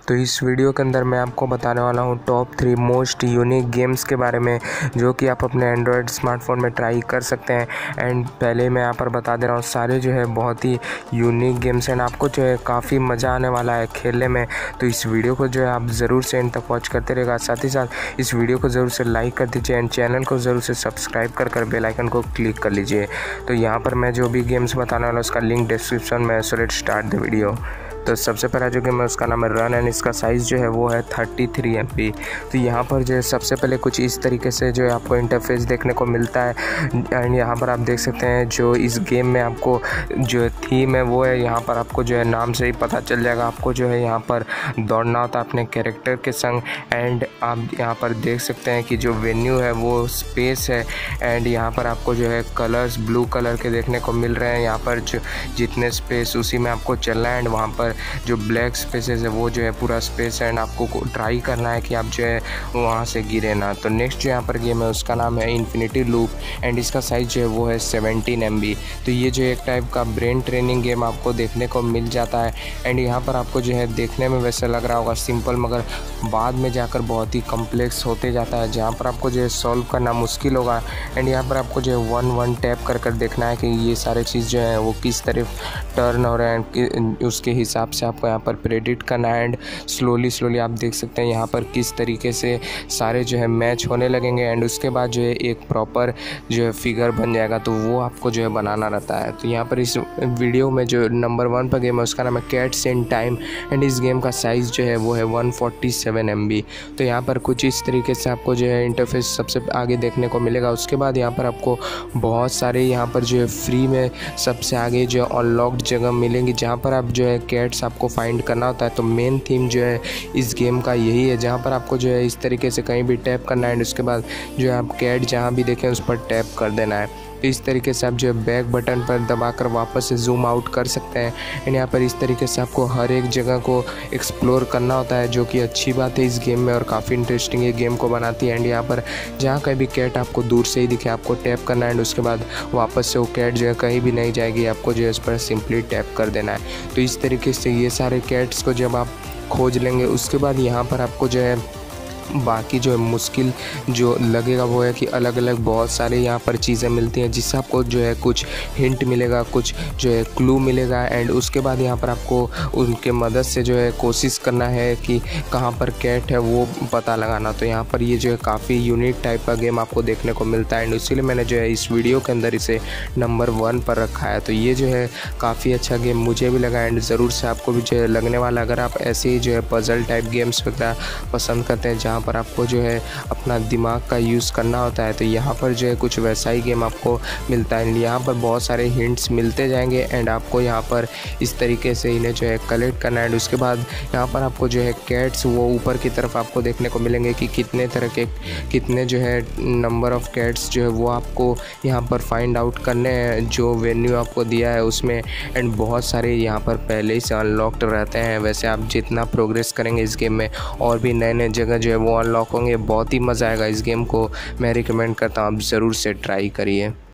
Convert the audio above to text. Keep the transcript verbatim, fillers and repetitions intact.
तो इस वीडियो के अंदर मैं आपको बताने वाला हूँ top three most unique games के बारे में जो कि आप अपने एंड्रॉयड स्मार्टफोन में ट्राई कर सकते हैं। एंड पहले मैं यहाँ पर बता दे रहा हूँ सारे जो है बहुत ही यूनिक गेम्स हैं, आपको जो है काफ़ी मज़ा आने वाला है खेलने में। तो इस वीडियो को जो है आप ज़रूर से एंड तक वॉच करते रहेगा। साथ ही साथ इस वीडियो को ज़रूर से लाइक कर दीजिए एंड चैनल को ज़रूर से सब्सक्राइब कर कर बेल आइकन को क्लिक कर लीजिए। तो यहाँ पर मैं जो भी गेम्स बताने वाला हूँ उसका लिंक डिस्क्रिप्शन में, so let's start the video. तो सबसे पहला जो गेम है उसका नाम है रन एंड इसका साइज़ जो है वो है थर्टी थ्री एम बी। तो यहाँ पर जो है सबसे पहले कुछ इस तरीके से जो है आपको इंटरफेस देखने को मिलता है। एंड यहाँ पर आप देख सकते हैं जो इस गेम में आपको जो थीम है वो है, यहाँ पर आपको जो है नाम से ही पता चल जाएगा। आपको जो है यहाँ पर दौड़ना होता है अपने कैरेक्टर के संग। एंड आप यहाँ पर देख सकते हैं कि जो वेन्यू है वो स्पेस है। एंड यहाँ पर आपको जो है कलर्स ब्लू कलर के देखने को मिल रहे हैं। यहाँ पर जो जितने स्पेस उसी में आपको चलना है। एंड वहाँ पर जो ब्लैक स्पेसेस है वो जो है पूरा स्पेस है एंड आपको ट्राई करना है कि आप जो है वहाँ से गिरे ना। तो नेक्स्ट जो यहाँ पर गेम है उसका नाम है इन्फिनिटी लूप एंड इसका साइज़ जो है वो है सेवनटीन एम बी। तो ये जो एक टाइप का ब्रेन ट्रेनिंग गेम आपको देखने को मिल जाता है। एंड यहाँ पर आपको जो है देखने में वैसे लग रहा होगा सिंपल, मगर बाद में जाकर बहुत ही कम्प्लेक्स होते जाता है, जहाँ पर आपको जो है सॉल्व करना मुश्किल होगा। एंड यहाँ पर आपको जो है वन वन टैप कर कर देखना है कि ये सारे चीज़ जो है वो किस तरफ टर्न हो रहे हैं, उसके हिसाब से आपको यहाँ पर प्रेडिक्ट करना है। एंड स्लोली स्लोली आप देख सकते हैं यहाँ पर किस तरीके से सारे जो है मैच होने लगेंगे। एंड उसके बाद जो है एक प्रॉपर जो है फिगर बन जाएगा, तो वो आपको जो है बनाना रहता है। तो यहाँ पर इस वीडियो में जो नंबर वन पर गेम है उसका नाम है कैट्स इन टाइम एंड इस गेम का साइज़ जो है वो है one forty seven M B. तो यहाँ पर कुछ इस तरीके से आपको जो है इंटरफेस सबसे आगे देखने को मिलेगा। उसके बाद यहाँ पर आपको बहुत सारे यहाँ पर जो है फ्री में सबसे आगे जो है अनलॉक्ड जगह मिलेंगी, जहाँ पर आप जो है कैट्स आपको फाइंड करना होता है। तो मेन थीम जो है इस गेम का यही है, जहाँ पर आपको जो है इस तरीके से कहीं भी टैप करना है एंड उसके बाद जो है आप कैट जहाँ भी देखें उस पर टैप कर देना है। तो इस तरीके से आप जो है बैक बटन पर दबाकर वापस से जूम आउट कर सकते हैं। एंड यहाँ पर इस तरीके से आपको हर एक जगह को एक्सप्लोर करना होता है, जो कि अच्छी बात है इस गेम में और काफ़ी इंटरेस्टिंग ये गेम को बनाती है। एंड यहाँ पर जहाँ कहीं भी कैट आपको दूर से ही दिखे आपको टैप करना है एंड उसके बाद वापस से वो कैट जो है कहीं भी नहीं जाएगी, आपको जो है उस पर सिंपली टैप कर देना है। तो इस तरीके से ये सारे कैट्स को जब आप खोज लेंगे उसके बाद यहाँ पर आपको जो है बाकी जो है मुश्किल जो लगेगा वो है कि अलग अलग बहुत सारे यहाँ पर चीज़ें मिलती हैं, जिससे आपको जो है कुछ हिंट मिलेगा, कुछ जो है क्लू मिलेगा। एंड उसके बाद यहाँ पर आपको उनके मदद से जो है कोशिश करना है कि कहाँ पर कैट है वो पता लगाना। तो यहाँ पर ये जो है काफ़ी यूनिक टाइप का गेम आपको देखने को मिलता है एंड इसीलिए मैंने जो है इस वीडियो के अंदर इसे नंबर वन पर रखा है। तो ये जो है काफ़ी अच्छा गेम मुझे भी लगा एंड ज़रूर से आपको भी जो है लगने वाला। अगर आप ऐसे ही जो है पजल टाइप गेम्स वगैरह पसंद करते हैं जहाँ पर आपको जो है अपना दिमाग का यूज़ करना होता है, तो यहाँ पर जो है कुछ वैसा ही गेम आपको मिलता है। यहाँ पर बहुत सारे हिंट्स मिलते जाएंगे एंड आपको यहाँ पर इस तरीके से इन्हें जो है कलेक्ट करना है। उसके बाद यहाँ पर आपको जो है कैट्स वो ऊपर की तरफ आपको देखने को मिलेंगे कि कितने तरह के कितने जो है नंबर ऑफ़ कैट्स जो है वो आपको यहाँ पर फाइंड आउट करने हैं जो वेन्यू आपको दिया है उसमें। एंड बहुत सारे यहाँ पर पहले ही से अनलॉक्ड रहते हैं। वैसे आप जितना प्रोग्रेस करेंगे इस गेम में और भी नए नए जगह जो है वो अनलॉक होंगे। बहुत ही मज़ा आएगा इस गेम को, मैं रिकमेंड करता हूँ आप ज़रूर से ट्राई करिए।